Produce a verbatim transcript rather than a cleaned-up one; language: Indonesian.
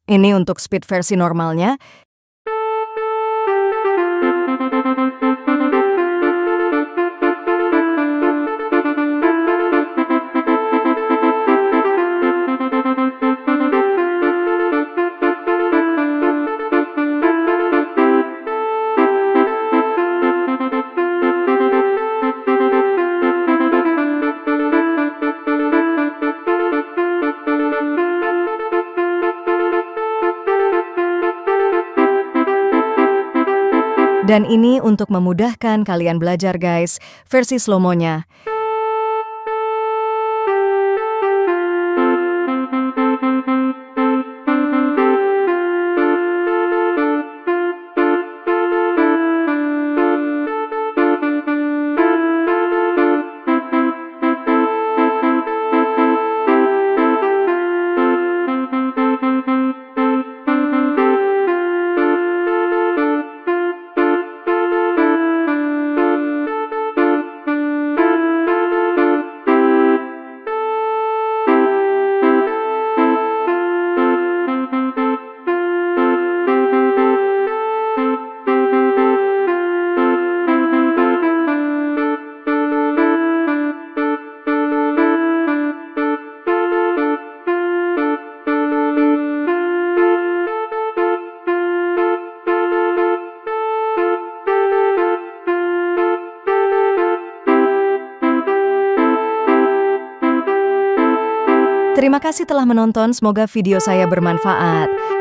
Ini untuk speed versi normalnya. Dan ini untuk memudahkan kalian belajar guys, versi slow-mo-nya. Terima kasih telah menonton, semoga video saya bermanfaat.